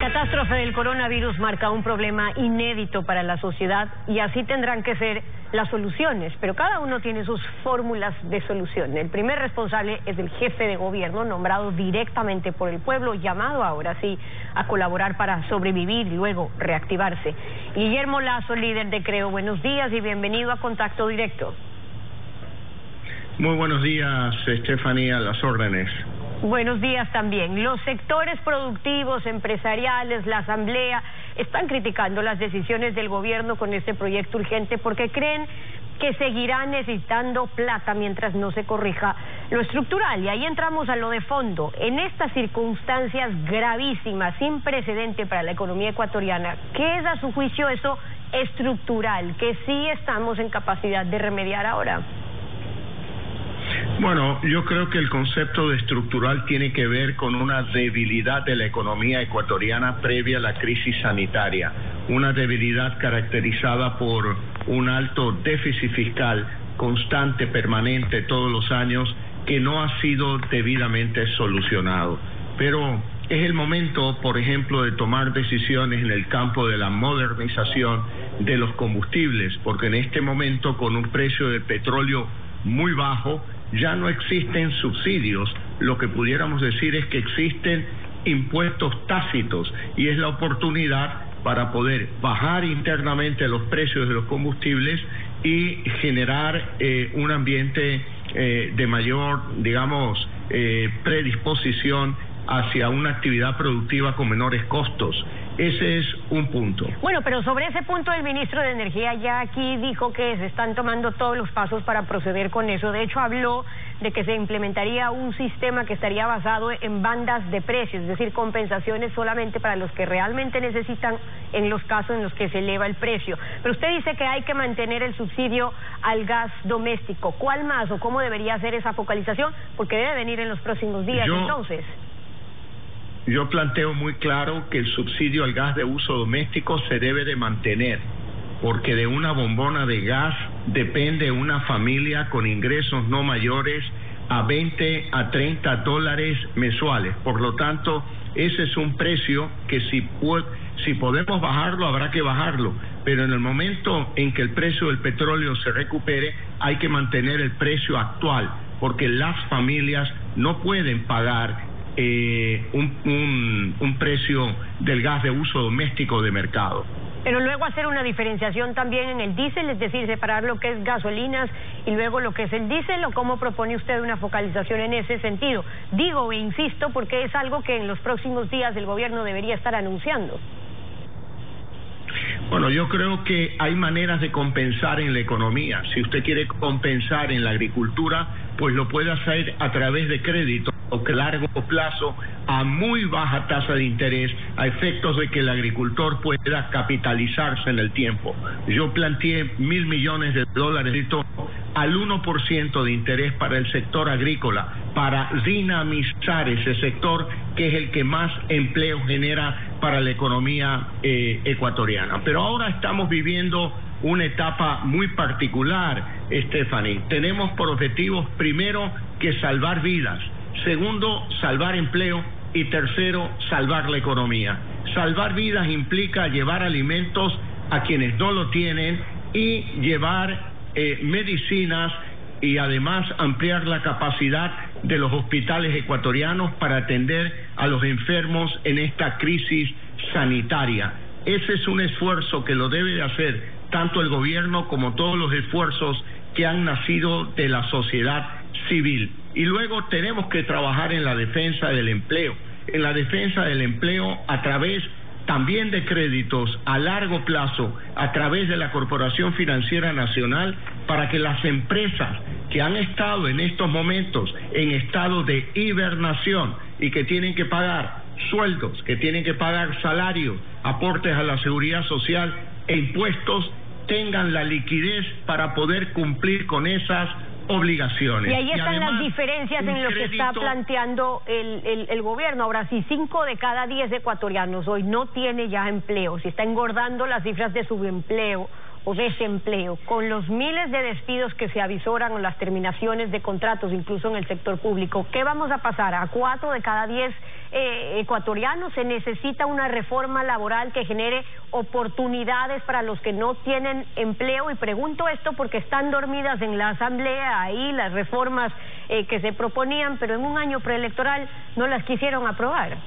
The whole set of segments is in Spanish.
catástrofe del coronavirus marca un problema inédito para la sociedad y así tendrán que ser las soluciones, pero cada uno tiene sus fórmulas de solución. El primer responsable es el jefe de gobierno, nombrado directamente por el pueblo, llamado ahora sí a colaborar para sobrevivir y luego reactivarse. Guillermo Lazo, líder de Creo, buenos días y bienvenido a Contacto Directo. Muy buenos días, Estefanía, a las órdenes. Buenos días también. Los sectores productivos, empresariales, la asamblea, están criticando las decisiones del gobierno con este proyecto urgente porque creen que seguirá necesitando plata mientras no se corrija lo estructural. Y ahí entramos a lo de fondo. En estas circunstancias gravísimas, sin precedente para la economía ecuatoriana, ¿qué es a su juicio eso estructural que sí estamos en capacidad de remediar ahora? Bueno, yo creo que el concepto de estructural tiene que ver con una debilidad de la economía ecuatoriana previa a la crisis sanitaria, una debilidad caracterizada por un alto déficit fiscal constante, permanente, todos los años, que no ha sido debidamente solucionado. Pero es el momento, por ejemplo, de tomar decisiones en el campo de la modernización de los combustibles, porque en este momento, con un precio de petróleo muy bajo, ya no existen subsidios, lo que pudiéramos decir es que existen impuestos tácitos y es la oportunidad para poder bajar internamente los precios de los combustibles y generar un ambiente de mayor, digamos, predisposición hacia una actividad productiva con menores costos. Ese es un punto. Bueno, pero sobre ese punto el ministro de Energía ya aquí dijo que se están tomando todos los pasos para proceder con eso. De hecho, habló de que se implementaría un sistema que estaría basado en bandas de precios, es decir, compensaciones solamente para los que realmente necesitan en los casos en los que se eleva el precio. Pero usted dice que hay que mantener el subsidio al gas doméstico. ¿Cuál más o cómo debería ser esa focalización? Porque debe venir en los próximos días, entonces. Yo planteo muy claro que el subsidio al gas de uso doméstico se debe de mantener, porque de una bombona de gas depende una familia con ingresos no mayores a 20 a 30 dólares mensuales. Por lo tanto, ese es un precio que si podemos bajarlo, habrá que bajarlo. Pero en el momento en que el precio del petróleo se recupere, hay que mantener el precio actual, porque las familias no pueden pagar un precio del gas de uso doméstico de mercado. Pero luego hacer una diferenciación también en el diésel, es decir, separar lo que es gasolinas y luego lo que es el diésel, ¿o cómo propone usted una focalización en ese sentido? Digo e insisto porque es algo que en los próximos días el gobierno debería estar anunciando. Bueno, yo creo que hay maneras de compensar en la economía. Si usted quiere compensar en la agricultura, pues lo puede hacer a través de crédito a largo plazo a muy baja tasa de interés, a efectos de que el agricultor pueda capitalizarse en el tiempo. Yo planteé $1.000 millones al 1% de interés para el sector agrícola, para dinamizar ese sector que es el que más empleo genera para la economía ecuatoriana. Pero ahora estamos viviendo una etapa muy particular, Stephanie. Tenemos por objetivos, primero, que salvar vidas, segundo, salvar empleo y tercero, salvar la economía. Salvar vidas implica llevar alimentos a quienes no lo tienen y llevar medicinas y además ampliar la capacidad de los hospitales ecuatorianos para atender a los enfermos en esta crisis sanitaria. Ese es un esfuerzo que lo debe de hacer tanto el gobierno como todos los esfuerzos que han nacido de la sociedad civil. Y luego tenemos que trabajar en la defensa del empleo, a través también de créditos a largo plazo, a través de la Corporación Financiera Nacional, para que las empresas que han estado en estos momentos en estado de hibernación y que tienen que pagar sueldos, que tienen que pagar salarios, aportes a la seguridad social e impuestos, tengan la liquidez para poder cumplir con esas obligaciones. Y ahí están además las diferencias en lo que está planteando el gobierno. Ahora, si 5 de cada 10 ecuatorianos hoy no tiene ya empleo, si está engordando las cifras de subempleo o desempleo, con los miles de despidos que se avisoran o las terminaciones de contratos, incluso en el sector público, ¿qué vamos a pasar? ¿A 4 de cada 10 ecuatoriano. Se necesita una reforma laboral que genere oportunidades para los que no tienen empleo, y pregunto esto porque están dormidas en la Asamblea ahí las reformas que se proponían, pero en un año preelectoral no las quisieron aprobar.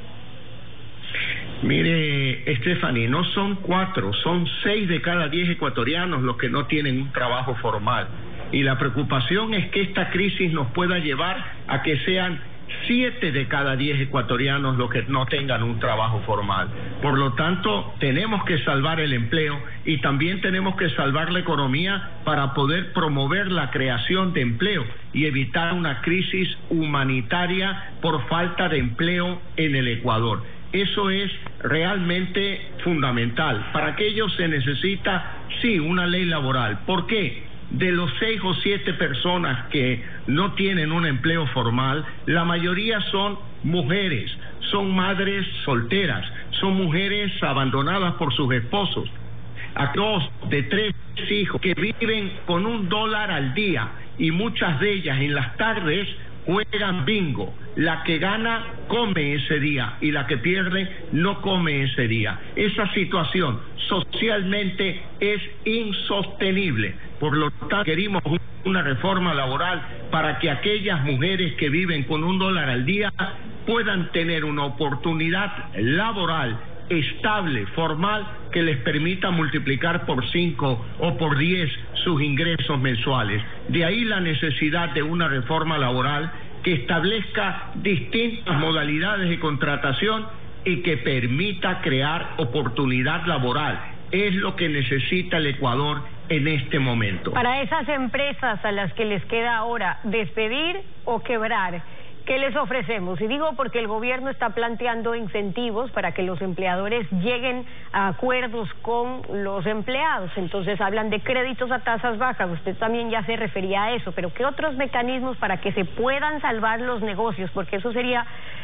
Mire, Stephanie, no son 4, son 6 de cada 10 ecuatorianos los que no tienen un trabajo formal. Y la preocupación es que esta crisis nos pueda llevar a que sean 7 de cada 10 ecuatorianos los que no tengan un trabajo formal. Por lo tanto, tenemos que salvar el empleo y también tenemos que salvar la economía para poder promover la creación de empleo y evitar una crisis humanitaria por falta de empleo en el Ecuador. Eso es realmente fundamental. Para aquello se necesita, sí, una ley laboral. ¿Por qué? De los 6 o 7 personas que no tienen un empleo formal, la mayoría son mujeres, son madres solteras, son mujeres abandonadas por sus esposos. A 2 de 3 hijos que viven con $1 al día, y muchas de ellas en las tardes juegan bingo. La que gana come ese día y la que pierde no come ese día. Esa situación socialmente es insostenible. Por lo tanto, queremos una reforma laboral para que aquellas mujeres que viven con $1 al día puedan tener una oportunidad laboral estable, formal, que les permita multiplicar por 5 o por 10 sus ingresos mensuales. De ahí la necesidad de una reforma laboral que establezca distintas modalidades de contratación y que permita crear oportunidad laboral. Es lo que necesita el Ecuador en este momento. Para esas empresas a las que les queda ahora despedir o quebrar, ¿qué les ofrecemos? Y digo porque el gobierno está planteando incentivos para que los empleadores lleguen a acuerdos con los empleados. Entonces hablan de créditos a tasas bajas, usted también ya se refería a eso, pero ¿qué otros mecanismos para que se puedan salvar los negocios? Porque eso sería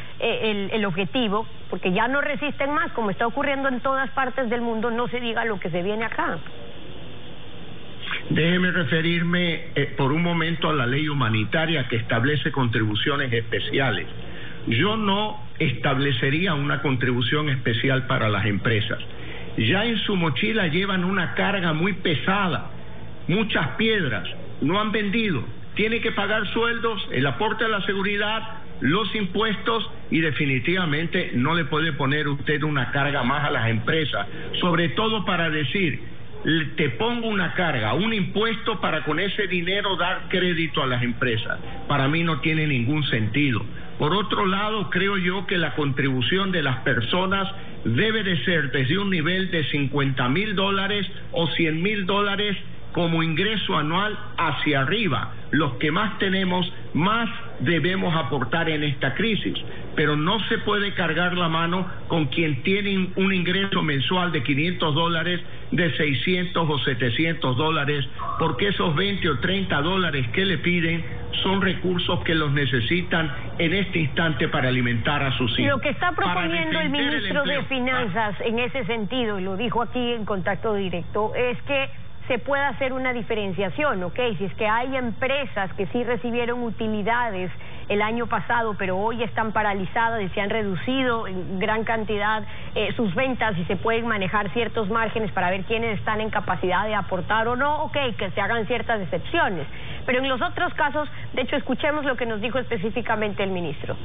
el objetivo, porque ya no resisten más, como está ocurriendo en todas partes del mundo, no se diga lo que se viene acá. Déjeme referirme por un momento a la ley humanitaria que establece contribuciones especiales. Yo no establecería una contribución especial para las empresas. Ya en su mochila llevan una carga muy pesada, muchas piedras, no han vendido, tiene que pagar sueldos, el aporte a la seguridad, los impuestos, y definitivamente no le puede poner usted una carga más a las empresas, sobre todo para decir: te pongo una carga, un impuesto para con ese dinero dar crédito a las empresas. Para mí no tiene ningún sentido. Por otro lado, creo yo que la contribución de las personas debe de ser desde un nivel de $50,000 o $100,000 como ingreso anual hacia arriba. Los que más tenemos, más debemos aportar en esta crisis, pero no se puede cargar la mano con quien tiene un ingreso mensual de $500, de $600 o $700, porque esos $20 o $30 que le piden son recursos que los necesitan en este instante para alimentar a sus hijos. Lo que está proponiendo el ministro de Finanzas en ese sentido, y lo dijo aquí en Contacto Directo, es que se pueda hacer una diferenciación, ¿ok? Si es que hay empresas que sí recibieron utilidades el año pasado, pero hoy están paralizadas y se han reducido en gran cantidad sus ventas, y se pueden manejar ciertos márgenes para ver quiénes están en capacidad de aportar o no, ok, que se hagan ciertas excepciones. Pero en los otros casos, de hecho, escuchemos lo que nos dijo específicamente el ministro.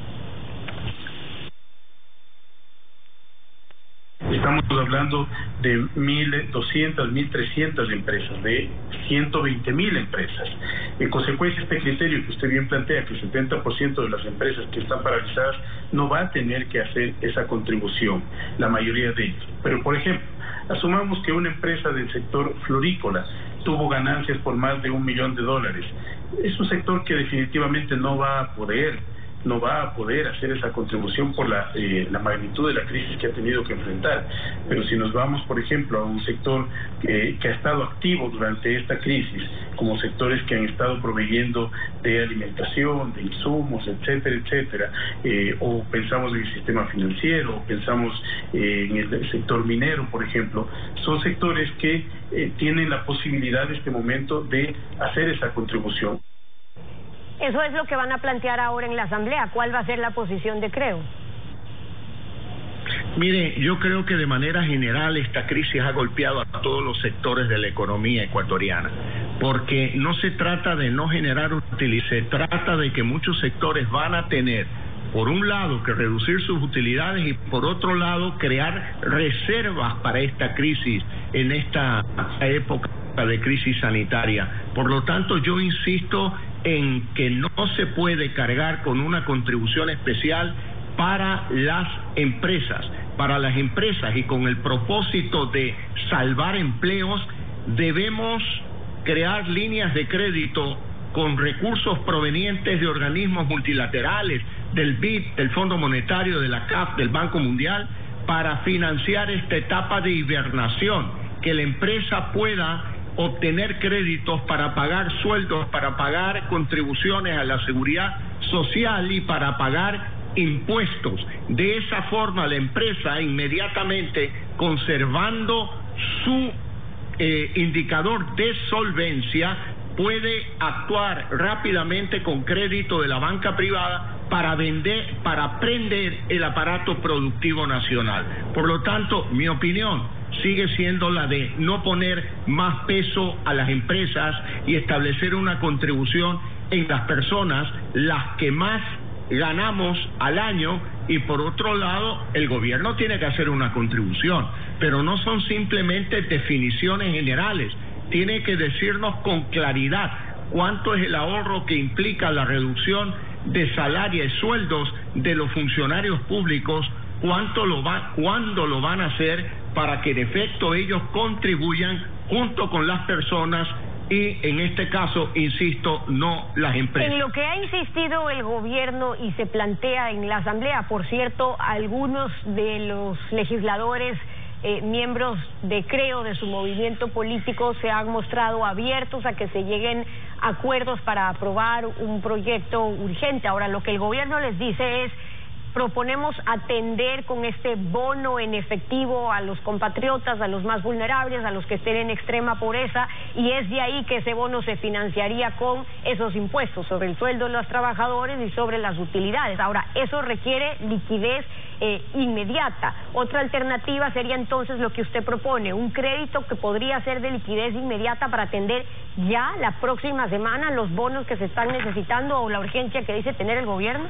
Estamos hablando de 1.200, 1.300 empresas, de 120.000 empresas. En consecuencia, este criterio que usted bien plantea, que el 70% de las empresas que están paralizadas no va a tener que hacer esa contribución, la mayoría de ellos. Pero, por ejemplo, asumamos que una empresa del sector florícola tuvo ganancias por más de $1 millón. Es un sector que definitivamente no va a poder hacer esa contribución por la magnitud de la crisis que ha tenido que enfrentar. Pero si nos vamos, por ejemplo, a un sector que ha estado activo durante esta crisis, como sectores que han estado proveyendo de alimentación, de insumos, etcétera, etcétera, o pensamos en el sistema financiero, o pensamos en el sector minero, por ejemplo, son sectores que tienen la posibilidad en este momento de hacer esa contribución. Eso es lo que van a plantear ahora en la Asamblea. ¿Cuál va a ser la posición de Creo? Mire, yo creo que de manera general esta crisis ha golpeado a todos los sectores de la economía ecuatoriana, porque no se trata de no generar utilidades, se trata de que muchos sectores van a tener, por un lado, que reducir sus utilidades y por otro lado, crear reservas para esta crisis en esta época de crisis sanitaria. Por lo tanto, yo insisto en que no se puede cargar con una contribución especial para las empresas y con el propósito de salvar empleos, debemos crear líneas de crédito con recursos provenientes de organismos multilaterales, del BID, del Fondo Monetario, de la CAF, del Banco Mundial, para financiar esta etapa de hibernación, que la empresa pueda obtener créditos para pagar sueldos, para pagar contribuciones a la seguridad social y para pagar impuestos. De esa forma la empresa inmediatamente, conservando su indicador de solvencia, puede actuar rápidamente con crédito de la banca privada para prender el aparato productivo nacional. Por lo tanto, mi opinión sigue siendo la de no poner más peso a las empresas y establecer una contribución en las personas, las que más ganamos al año, y por otro lado el gobierno tiene que hacer una contribución, pero no son simplemente definiciones generales, tiene que decirnos con claridad cuánto es el ahorro que implica la reducción de salarios y sueldos de los funcionarios públicos, cuándo lo van a hacer para que en efecto ellos contribuyan junto con las personas y en este caso, insisto, no las empresas. En lo que ha insistido el gobierno y se plantea en la Asamblea, por cierto, algunos de los legisladores miembros de Creo, de su movimiento político, se han mostrado abiertos a que se lleguen acuerdos para aprobar un proyecto urgente. Ahora, lo que el gobierno les dice es: proponemos atender con este bono en efectivo a los compatriotas, a los más vulnerables, a los que estén en extrema pobreza, y es de ahí que ese bono se financiaría con esos impuestos sobre el sueldo de los trabajadores y sobre las utilidades. Ahora, eso requiere liquidez inmediata. Otra alternativa sería entonces lo que usted propone, un crédito que podría ser de liquidez inmediata para atender ya la próxima semana los bonos que se están necesitando o la urgencia que dice tener el gobierno.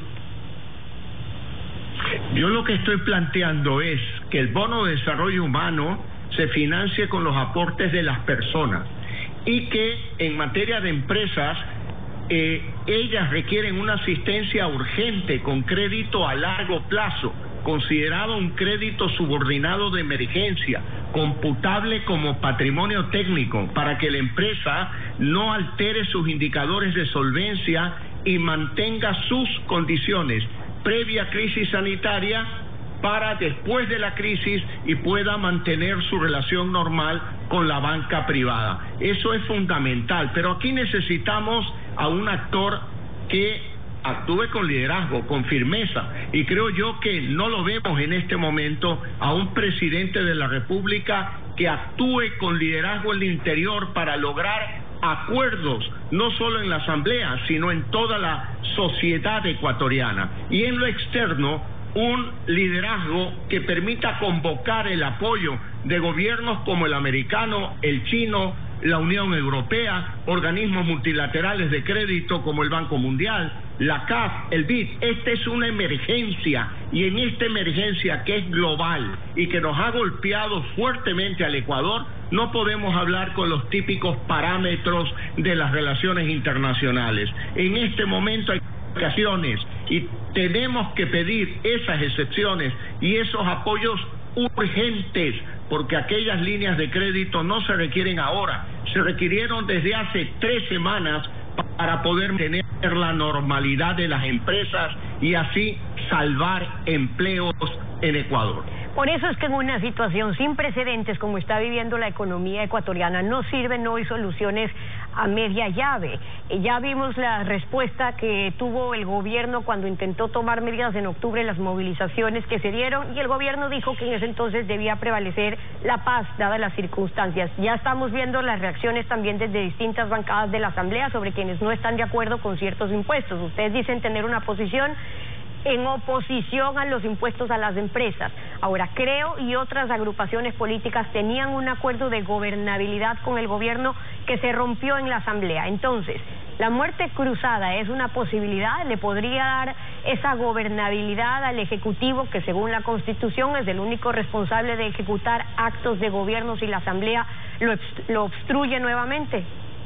Yo lo que estoy planteando es que el bono de desarrollo humano se financie con los aportes de las personas y que en materia de empresas ellas requieren una asistencia urgente con crédito a largo plazo, considerado un crédito subordinado de emergencia, computable como patrimonio técnico, para que la empresa no altere sus indicadores de solvencia y mantenga sus condiciones previa crisis sanitaria para después de la crisis y pueda mantener su relación normal con la banca privada. Eso es fundamental, pero aquí necesitamos a un actor que actúe con liderazgo, con firmeza, y creo yo que no lo vemos en este momento a un presidente de la República que actúe con liderazgo en el interior para lograr acuerdos, no solo en la Asamblea, sino en toda la sociedad ecuatoriana, y en lo externo un liderazgo que permita convocar el apoyo de gobiernos como el americano, el chino, la Unión Europea, organismos multilaterales de crédito como el Banco Mundial, la CAF, el BID. Esta es una emergencia, y en esta emergencia que es global y que nos ha golpeado fuertemente al Ecuador, no podemos hablar con los típicos parámetros de las relaciones internacionales. En este momento hay ocasiones y tenemos que pedir esas excepciones y esos apoyos urgentes, porque aquellas líneas de crédito no se requieren ahora, se requirieron desde hace 3 semanas para poder tener la normalidad de las empresas y así salvar empleos en Ecuador. Por eso es que en una situación sin precedentes como está viviendo la economía ecuatoriana no sirven hoy soluciones a media llave. Ya vimos la respuesta que tuvo el gobierno cuando intentó tomar medidas en octubre, las movilizaciones que se dieron, y el gobierno dijo que en ese entonces debía prevalecer la paz dadas las circunstancias. Ya estamos viendo las reacciones también desde distintas bancadas de la Asamblea sobre quienes no están de acuerdo con ciertos impuestos. Ustedes dicen tener una posición en oposición a los impuestos a las empresas. Ahora, Creo y otras agrupaciones políticas tenían un acuerdo de gobernabilidad con el gobierno que se rompió en la Asamblea. Entonces, ¿la muerte cruzada es una posibilidad? ¿Le podría dar esa gobernabilidad al Ejecutivo, que según la Constitución es el único responsable de ejecutar actos de gobierno si la Asamblea lo obstruye nuevamente?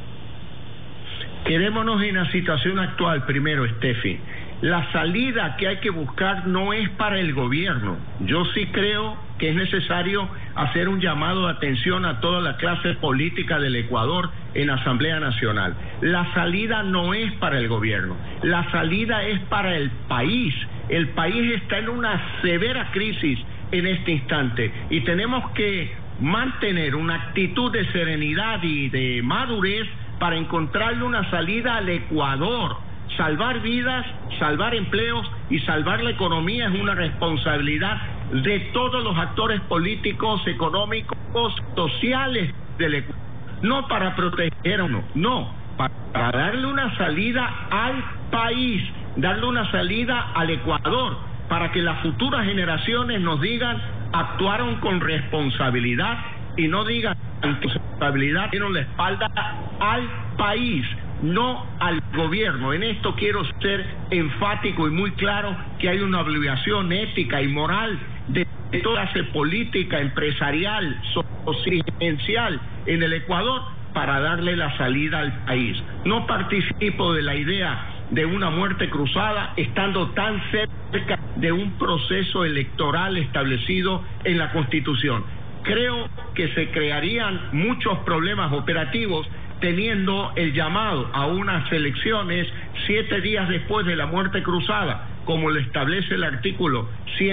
Quedémonos en la situación actual primero, Steffi. La salida que hay que buscar no es para el gobierno. Yo sí creo que es necesario hacer un llamado de atención a toda la clase política del Ecuador en la Asamblea Nacional. La salida no es para el gobierno, la salida es para el país. El país está en una severa crisis en este instante y tenemos que mantener una actitud de serenidad y de madurez para encontrarle una salida al Ecuador. Salvar vidas, salvar empleos y salvar la economía es una responsabilidad de todos los actores políticos, económicos, sociales del Ecuador. No para proteger a uno, no, para darle una salida al país, darle una salida al Ecuador, para que las futuras generaciones nos digan, actuaron con responsabilidad y no digan responsabilidad, dieron la espalda al país, no al gobierno. En esto quiero ser enfático y muy claro que hay una obligación ética y moral de toda clase política, empresarial, social en el Ecuador para darle la salida al país. No participo de la idea de una muerte cruzada estando tan cerca de un proceso electoral establecido en la Constitución. Creo que se crearían muchos problemas operativos teniendo el llamado a unas elecciones 7 días después de la muerte cruzada, como lo establece el artículo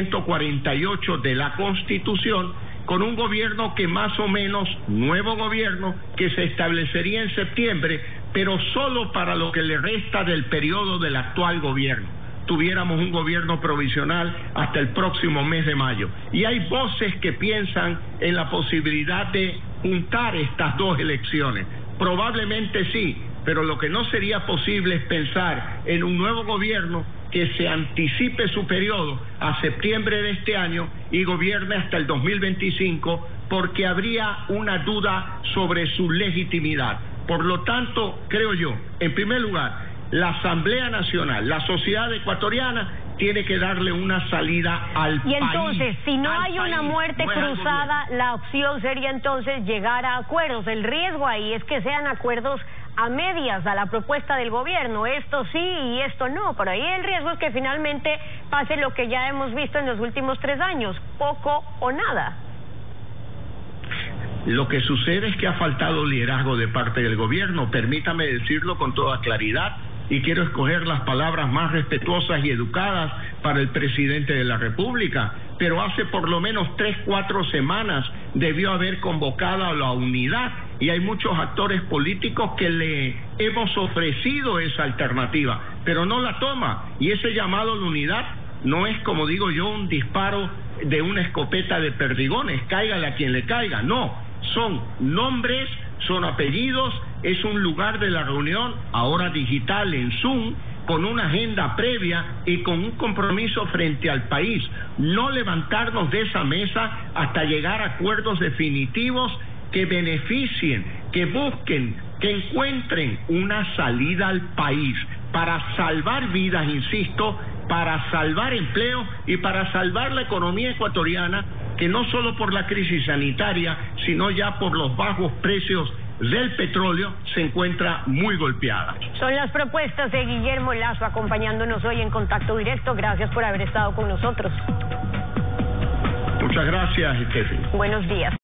148 de la Constitución, con un gobierno que más o menos, nuevo gobierno, que se establecería en septiembre, pero solo para lo que le resta del periodo del actual gobierno. Tuviéramos un gobierno provisional hasta el próximo mes de mayo. Y hay voces que piensan en la posibilidad de juntar estas dos elecciones. Probablemente sí, pero lo que no sería posible es pensar en un nuevo gobierno que se anticipe su periodo a septiembre de este año y gobierne hasta el 2025, porque habría una duda sobre su legitimidad. Por lo tanto, creo yo, en primer lugar, la Asamblea Nacional, la sociedad ecuatoriana, tiene que darle una salida al país. Y entonces, si no hay una muerte cruzada, la opción sería entonces llegar a acuerdos. El riesgo ahí es que sean acuerdos a medias a la propuesta del gobierno, esto sí y esto no, pero ahí el riesgo es que finalmente pase lo que ya hemos visto en los últimos 3 años, poco o nada. Lo que sucede es que ha faltado liderazgo de parte del gobierno, permítame decirlo con toda claridad, y quiero escoger las palabras más respetuosas y educadas para el presidente de la República, pero hace por lo menos 3-4 semanas debió haber convocado a la unidad, y hay muchos actores políticos que le hemos ofrecido esa alternativa, pero no la toma, y ese llamado a la unidad no es, como digo yo, un disparo de una escopeta de perdigones, cáigale a quien le caiga, no, son nombres, son apellidos, es un lugar de la reunión, ahora digital en Zoom, con una agenda previa y con un compromiso frente al país. No levantarnos de esa mesa hasta llegar a acuerdos definitivos que beneficien, que busquen, que encuentren una salida al país para salvar vidas, insisto, para salvar empleo y para salvar la economía ecuatoriana, que no solo por la crisis sanitaria, sino ya por los bajos precios del petróleo se encuentra muy golpeada. Son las propuestas de Guillermo Lazo acompañándonos hoy en Contacto Directo. Gracias por haber estado con nosotros. Muchas gracias, Steffi. Buenos días.